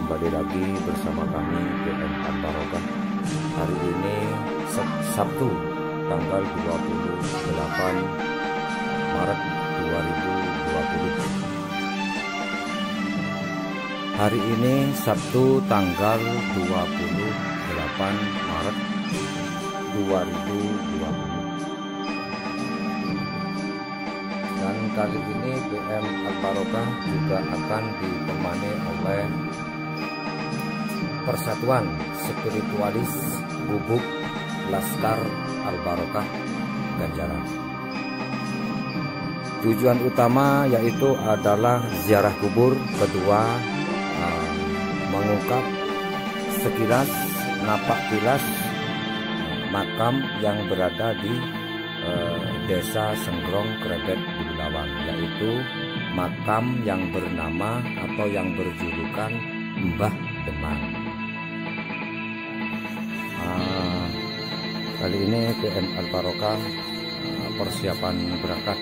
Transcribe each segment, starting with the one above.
kembali lagi bersama kami PM Al-Barokah. Hari ini Sabtu tanggal 28 Maret 2020. Hari ini Sabtu tanggal 28 Maret 2020. Dan kali ini PM Al-Barokah juga akan ditemani oleh Persatuan Spiritualis Gubuk Laskar Al-Barokah Ganjaran. Tujuan utama yaitu adalah ziarah kubur, kedua mengungkap sekilas napak tilas makam yang berada di Desa Senggrong Krebet Bululawang, yaitu makam yang bernama atau yang berjulukan Mbah Demang. Kali ini PM Al-Barokah persiapan berangkat.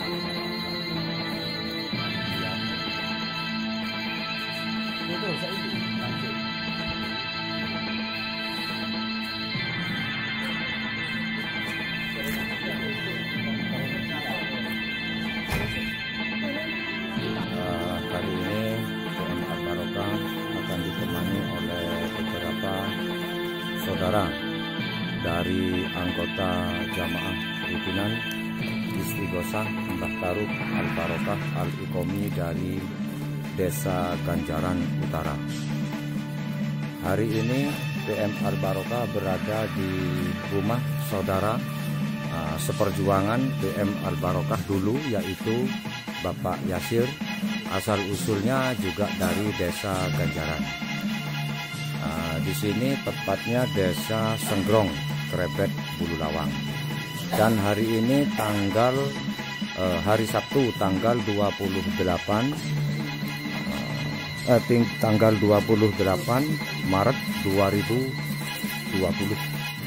Kali ini PM Al-Barokah akan ditemani oleh beberapa saudara dari anggota jamaah rutinan Istighosah Mbah Tarub Al-Barokah Al-Iqomi dari Desa Ganjaran Utara. Hari ini PM Al-Barokah berada di rumah saudara seperjuangan PM Al-Barokah dulu, yaitu Bapak Yasir, asal usulnya juga dari Desa Ganjaran. Di sini tepatnya Desa Senggrong Krebet Bululawang. Dan hari ini hari Sabtu tanggal 28 Maret 2020.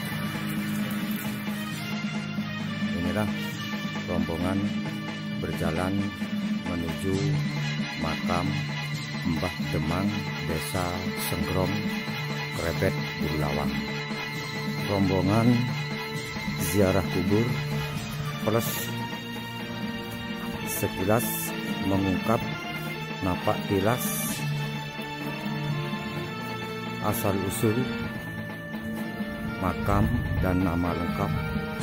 Inilah rombongan berjalan menuju makam Mbah Demang Desa Senggrong Krebet Bululawang. Rombongan ziarah kubur plus sekilas mengungkap napak tilas asal usul makam dan nama lengkap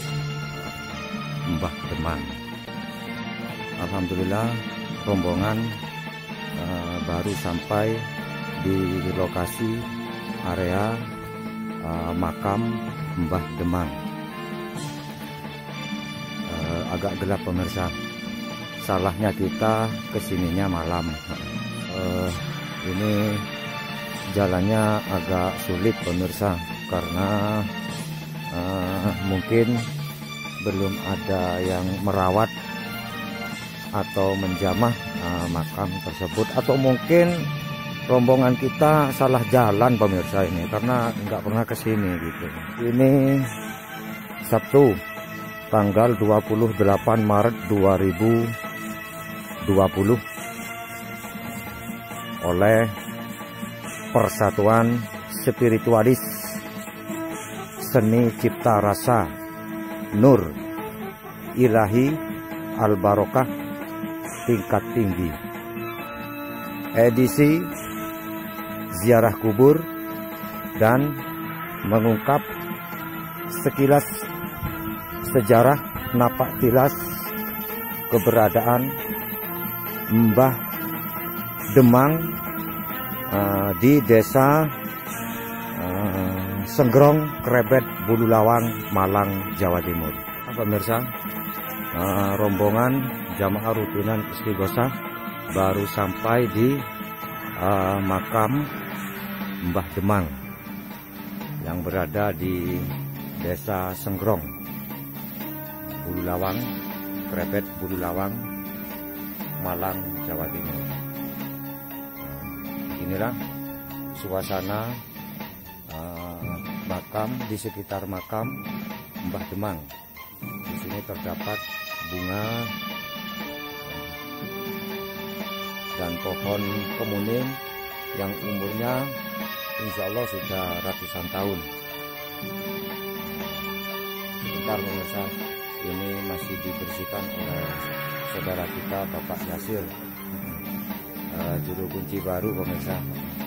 Mbah Demang. Alhamdulillah rombongan baru sampai di lokasi area makam Mbah Demang. Agak gelap pemirsa, salahnya kita kesininya malam. Ini jalannya agak sulit pemirsa, karena mungkin belum ada yang merawat atau menjamah makam tersebut, atau mungkin rombongan kita salah jalan pemirsa ini, karena nggak pernah kesini gitu. Ini Sabtu tanggal 28 Maret 2020 oleh Persatuan Spiritualis Seni Cipta Rasa Nur Ilahi Al-Barokah tingkat tinggi, edisi ziarah kubur dan mengungkap sekilas sejarah napak tilas keberadaan Mbah Demang di Desa Senggrong Krebet Bululawang, Malang, Jawa Timur. Pemirsa, rombongan jamaah rutinan Istighosah baru sampai di makam Mbah Demang yang berada di Desa Senggrong Bululawang, Krebet Bululawang, Malang, Jawa Timur. Inilah suasana makam, di sekitar makam Mbah Demang. Di sini terdapat bunga dan pohon kemuning yang umurnya insya Allah sudah ratusan tahun. Sebentar pemirsa, ini masih dibersihkan oleh saudara kita Bapak Yasir, juru kunci baru pemirsa.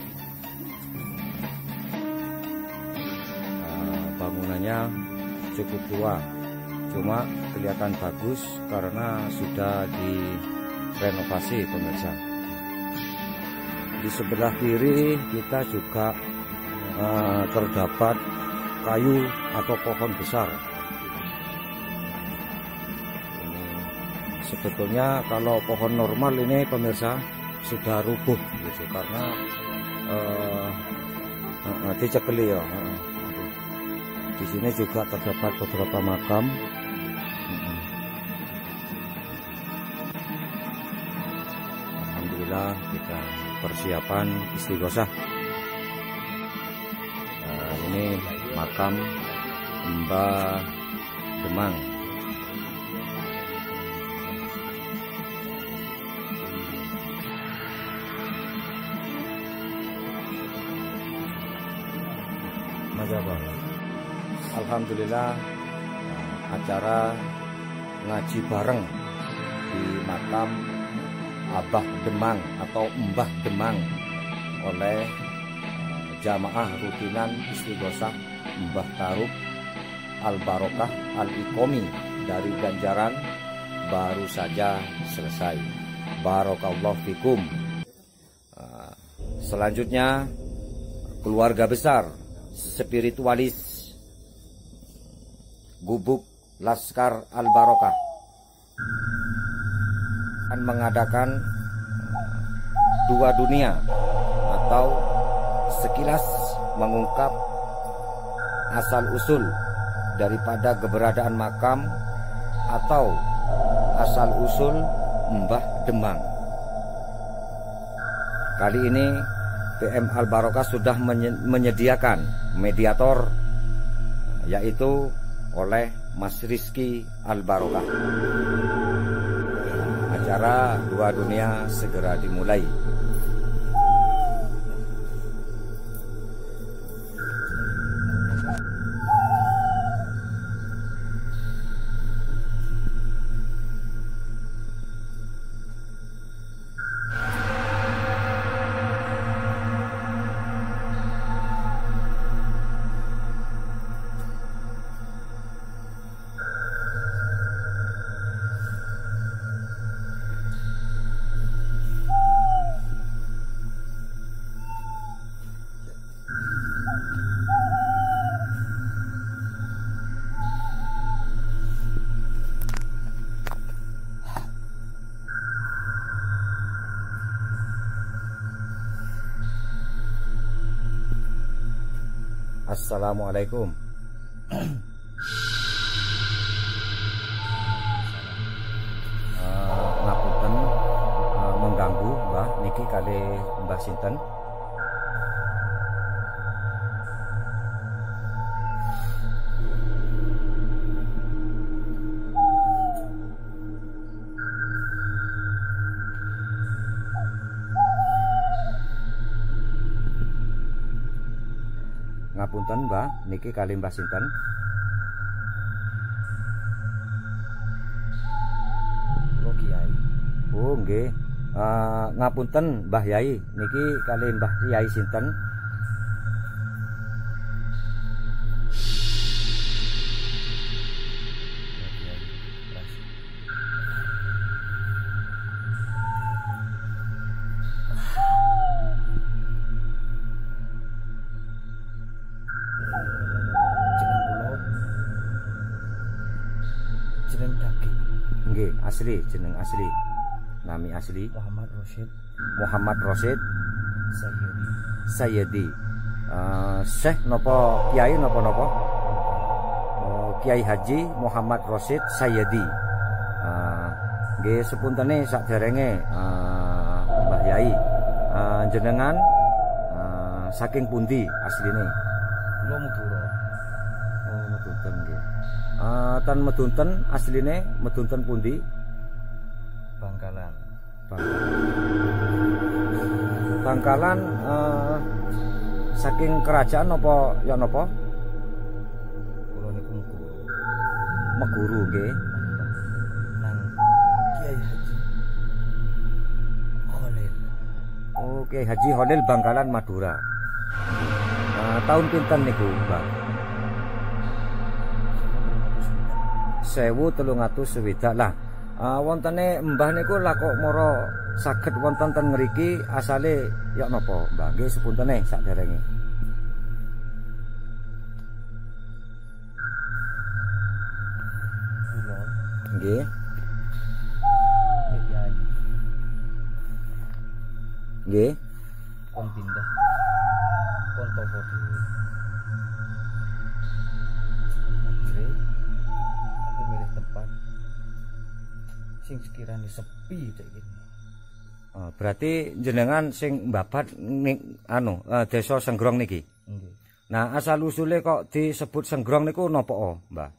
Bangunannya cukup tua, cuma kelihatan bagus karena sudah direnovasi pemirsa. Di sebelah kiri kita juga terdapat kayu atau pohon besar. Sebetulnya kalau pohon normal ini pemirsa sudah rubuh gitu karena dicekeli ya. Di sini juga terdapat beberapa makam. Alhamdulillah kita persiapan istighosah. Ini makam Mbah Demang. Alhamdulillah acara ngaji bareng di makam Abah Demang atau Mbah Demang oleh jamaah rutinan istighosah Mbah Tarub Al-Barokah Al-Ikomi dari Ganjaran baru saja selesai. Barakallahu fikum. Selanjutnya keluarga besar spiritualis Gubuk Laskar Al-Barokah akan mengadakan dua dunia atau sekilas mengungkap asal-usul daripada keberadaan makam atau asal-usul Mbah Demang. Kali ini PM Al-Barokah sudah menyediakan mediator, yaitu oleh Mas Rizky Al-Barokah. Acara dua dunia segera dimulai. Assalamualaikum. Ngapunten mengganggu Mbah niki kali Mbah sinten? Ngapunten Mbah, niki kali Mbah sinten? Oh Kiai. Oh nggih. Ngapunten Mbah Yai, niki kali Mbah Yai sinten? Nggih, asli, jeneng asli. Nami asli Muhammad Rosyid. Muhammad Rosyid Sayyidi. Syekh nopo Kiai nopo? Kiai Haji Muhammad Rosyid Sayyidi. Nggih sepuntene saderenge Mbah Yai. Jenengan saking pundi asline? Kula Madura. Oh, Medunten nggih. Tan Medunten asline Medunten pundi? Bangkalan. Bangkalan saking kerajaan napa ya napa? Kula niku Meguru nggih. nang Kiai Haji Khalil. Oh, Kiai Haji Khalil Bangkalan Madura. Tahun pinten niku, Mbah? 1360 lah. Wontene Mbah niku lah kok mara saged wonten ten ngriki asale ya napa, Mbah? Nggih sepuntene sakderenge. Kula Nggih. Kiai Nggih. kon pindah kon topo dhewe. Akhire aku milih tempat sing sekiranya sepi cek gini. Berarti jenengan sing mbabat ning desa Senggrong niki. Nggih. Nah, asal usule kok disebut Senggrong niku napa, Mbah?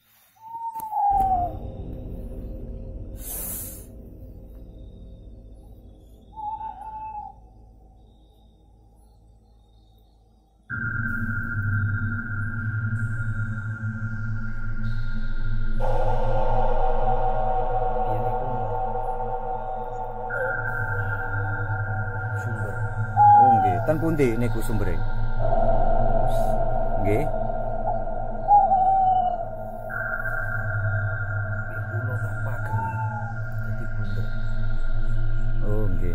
Sumber Oh nggih, ten pundi niku sumbere? Nggih. kula tak pageri dadi bunder. Oh nggih.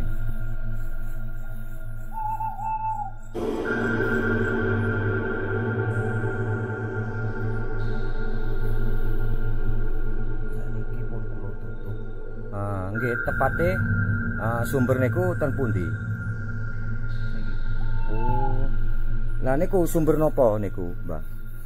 Saniki pun kula tutup. Nggih, tepate sumber niku ten pundi? Niki Oh. Lah niku sumber napa niku, Mbah?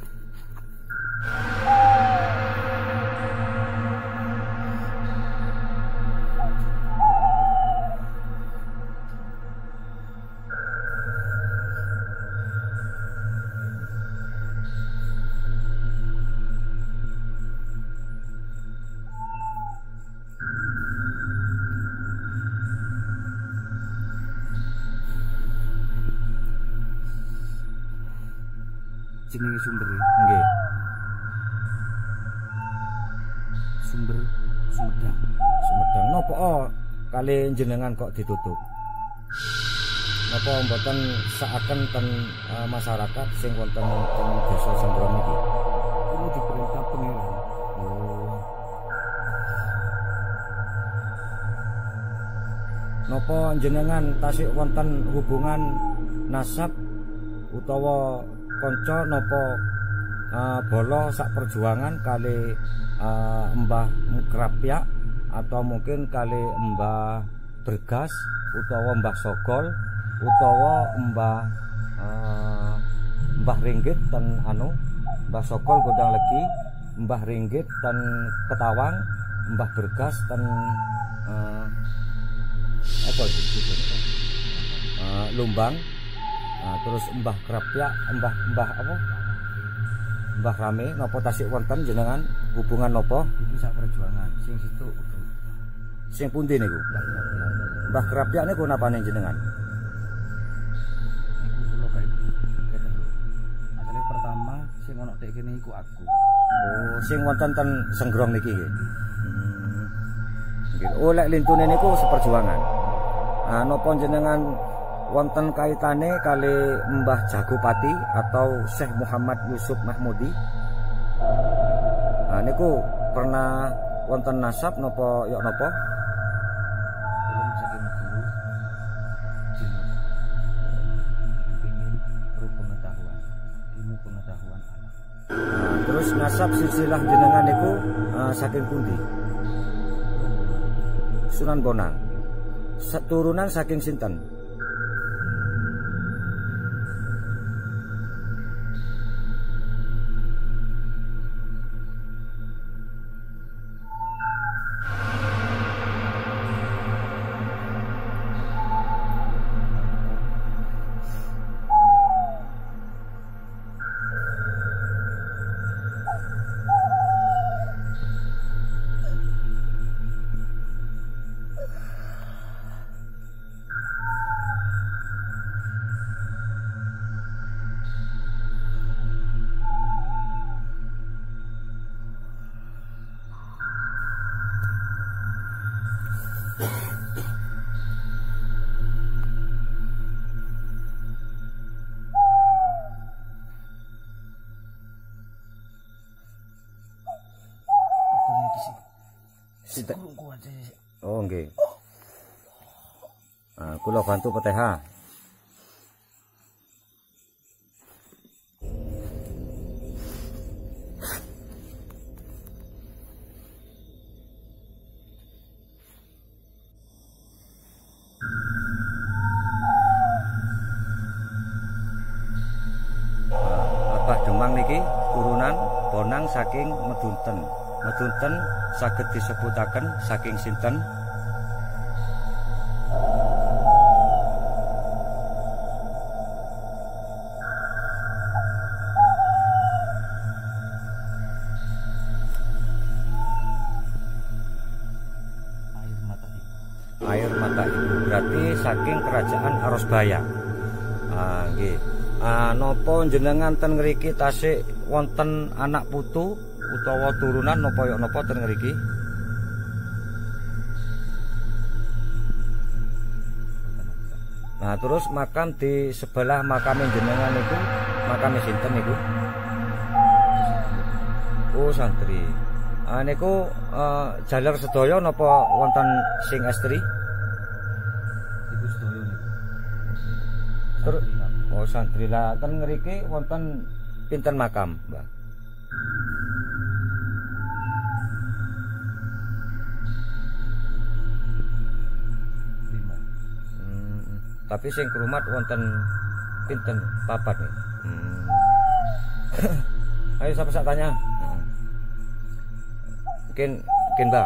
jenenge sumbere Nggih. sumber Sumedang. Sumedang. Napa kali jenengan kok ditutup? Napa mboten saaken ten masyarakat sing wonten ten desa Senggrong niki? Kula diperintah pangeran. Oh. Napa jenengan tasih wonten hubungan nasab utawa kanca napa bolo sak perjuangan kali Mbah Krapyak atau mungkin kali Mbah Bergas utawa Mbah Sogol utawa Mbah Ringgit ten Mbah Sogol Gondang Legi, Mbah Ringgit ten Ketawang, Mbah Bergas ten apa itu? Lumbang. Terus Mbah Krapyak, Mbah apa? Mbah Rame napa tasik wonten jenengan hubungan napa? Itu sak perjuangan sing situ Sing pundi niku? Mbah Krapyak niku napane jenengan? niku kula kae ketelu. Asale pertama sing ono tek kene iku aku. Oh, sing wonten ten Senggrong niki nggih. Nggih. Oh, lek lintune niku seperjuangan. Napa jenengan wonten kaitane kali Mbah Jagopati atau Syekh Muhammad Yusuf Mahmudi? Niku pernah wonten nasab napa ya napa? Belum saking guru. Jinur. Kepingin ro pengetahuan, ilmu pengetahuan alam. Terus nasab silsilah jenengan niku saking pundi? Sunan Bonang. Turunan saking sinten? Oh nggih. Kula bantu PTH. Demang niki turunan bonang saking Medunten. Medunten saged disebutaken saking sinten? Air mata ibu. Berarti saking kerajaan Arosbaya. Nggih. Napa jenengan ten ngriki tasik wonten anak putu utawa turunan napa yok napa ten ngriki? Nah, terus makam di sebelah makam jenengan niku, makam sinten niku? Oh, santri. Niku jaler sedaya napa wonten sing estri? Ibu sedaya niku. Terus oh santri lah ten ngriki wonten pinten makam, Mbak? Tapi sing krumat wonten pinten papat nih. Ayo siapa sak tanya. Mungkin Mbak.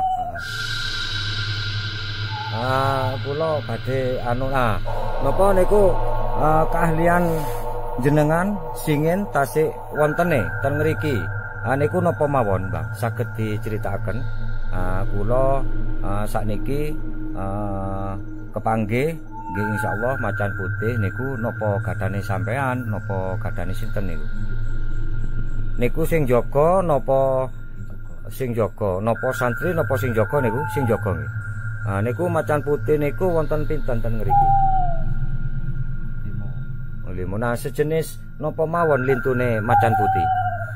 Kula badhe anu napa niku keahlian jenengan singin tasik wontene ten ngriki. Niku napa mawon, Bang? Saged diceritakaken. Kula sakniki kepanggih nggih insyaallah macan putih niku napa gadane sampean, napa gadane sinten niku? Niku sing jaga napa sing jaga? Napa santri napa sing jaga niku? Sing jaga nggih. Niku macan putih niku wonten pinten ten ngriki? 5. Nah, sejenis napa mawon lintune macan putih?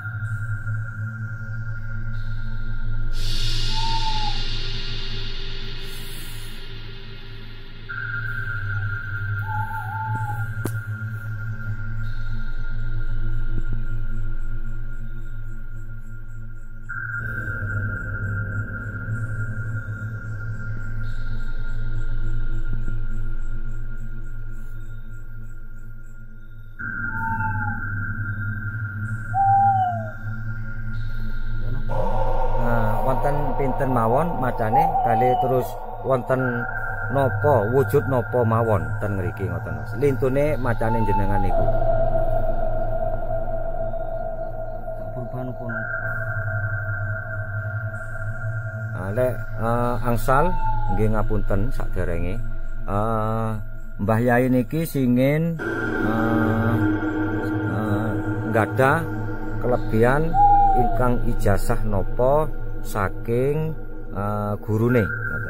Pinten mawon macane kali terus wonten napa wujud napa mawon ten ngriki ngoten Mas. Lintune macane jenengan niku. Perubahan apa? Lek angsal nggih ngapunten saderenge. Mbah Yai niki singin nggadah kelebihan ingkang ijazah napa saking gurune.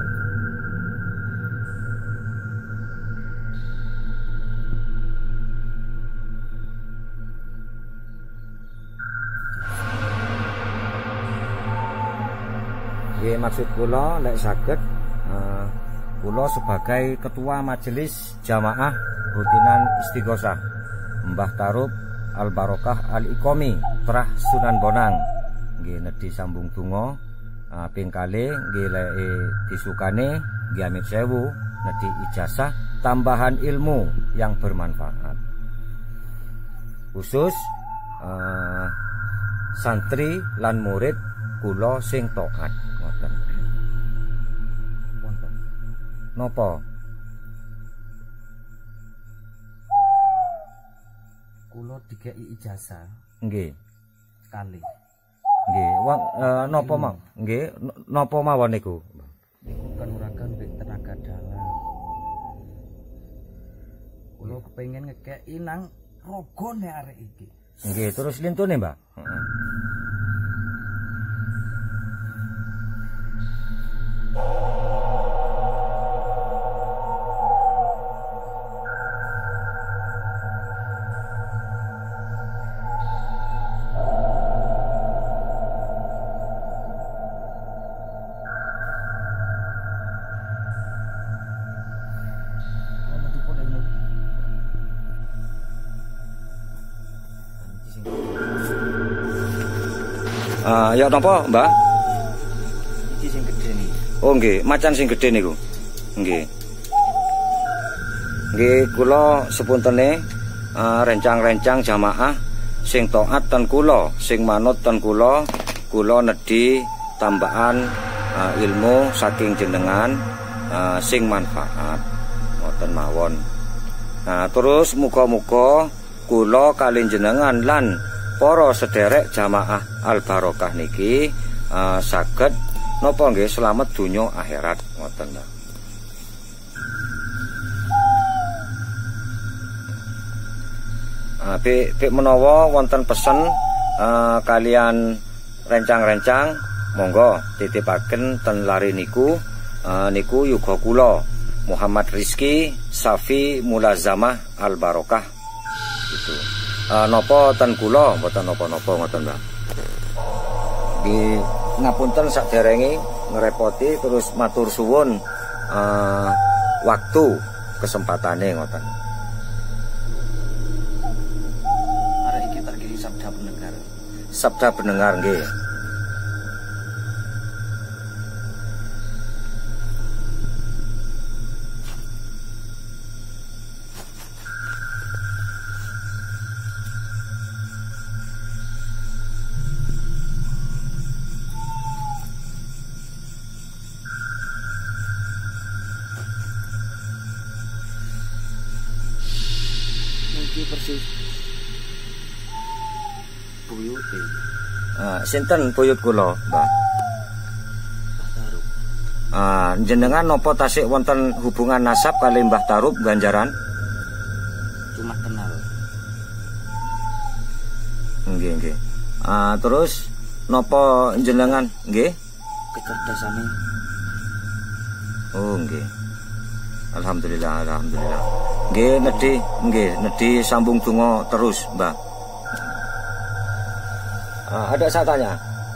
Nggih maksud kula lek saged kula sebagai ketua majelis jamaah rutinan istighosah Mbah Tarub Al Barokah Al Iqomi Trah Sunan Bonang nggih nedhi sambung donga ping kalih nggih lek disukane nggih amit sewu nedhi ijazah tambahan ilmu yang bermanfaat khusus santri lan murid kula sing taat ngoten. Wonten napa? Kula dikeki ijazah Nggih. kali. Nggih, wong napa mau? Nggih, napa mawon niku? Niku kanuragan mbek tenaga dalam. Kula kepengin ngekeki nang rogone arek iki. Nggih, terus lintune, Mbak? Heeh. Ya napa, Mbah? Iki sing gede nih. Oh nggih, macan sing gedhe niku. Nggih. Nggih, kula sepuntene rencang-rencang jamaah sing taat ten kula, sing manut ten kula nedhi tambahan ilmu saking jenengan sing manfaat ngoten mawon. Terus muga-muga kula kali jenengan lan para sederek jamaah Al Barokah niki saged napa nggih selamat donya akhirat ngoten. Bik menawa wonten pesen kalian rencang-rencang monggo titipaken ten lari niku yuga kula Muhammad Rizki Safi Mulazamah Al Barokah gitu. Napa ten kula mboten napa-napa ngoten Mbak. Di ngapunten saderenge ngrepoti terus matur suwun waktu kesempatane ngoten. Arek iki terkiri sabda pendengar. Sabda pendengar nggih. Iki persis buyute. Sinten buyut kula, Mbah? Mbah Tarub. Jenengan napa tasik wonten hubungan nasab kali Mbah Tarub Ganjaran? Cuma kenal. Nggih, nggih. Terus napa jenengan nggih? Kecerdasane. Oh, nggih. Alhamdulillah, alhamdulillah. Nggih, nedhi sambung donga terus, Mbah. Ada saya tanya.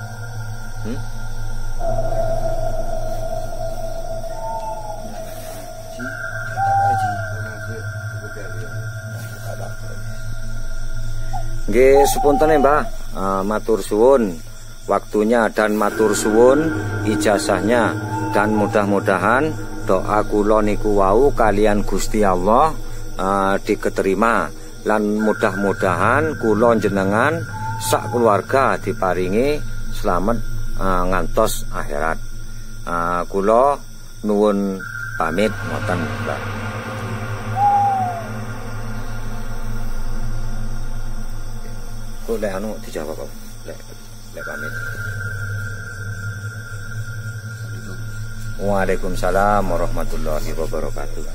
Nggih, sepuntene Mbah, matur suwun waktunya dan matur suwun ijazahnya dan mudah-mudahan doa kula niku wau kalian Gusti Allah diketerima lan mudah-mudahan kula jenengan sak keluarga diparingi selamat ngantos akhirat. Kula nuwun pamit ngoten, Mbak. Kok lek anu dijawab kok. Lek pamit. Waalaikumsalam warahmatullahi wabarakatuh.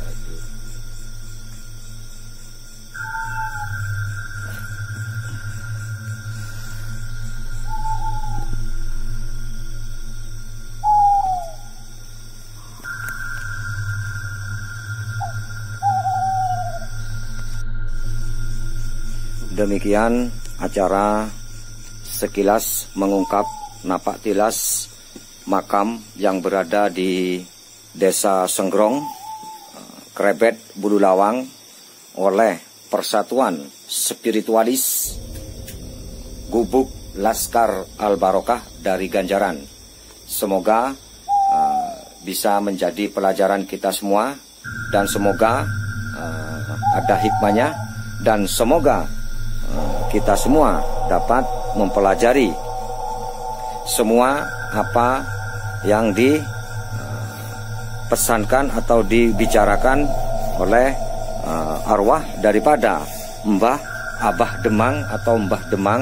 Demikian acara sekilas mengungkap napak tilas makam yang berada di Desa Senggrong, Krebet, Bululawang oleh Persatuan Spiritualis Gubuk Laskar Al Barokah dari Ganjaran. Semoga bisa menjadi pelajaran kita semua dan semoga ada hikmahnya dan semoga kita semua dapat mempelajari semua apa yang dipesankan atau dibicarakan oleh arwah daripada Mbah Abah Demang atau Mbah Demang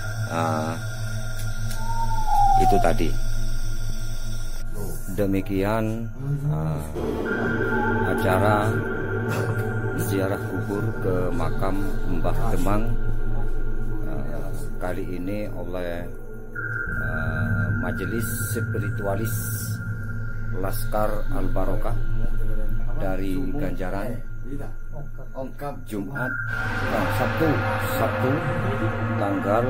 itu tadi. Demikian acara ziarah kubur ke makam Mbah Demang kali ini oleh Majelis Spiritualis Laskar Al Barokah dari Ganjaran, Jumat Sabtu tanggal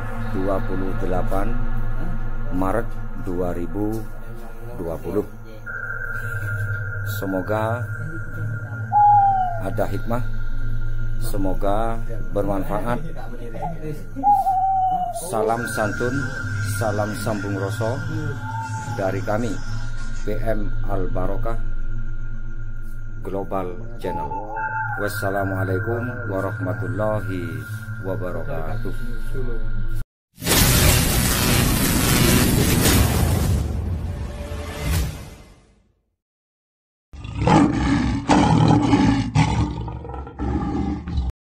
28 Maret 2020. Semoga ada hikmah, semoga bermanfaat salam santun, salam sambung rasa dari kami PM Al Barokah Global Channel. Wassalamualaikum warahmatullahi wabarakatuh.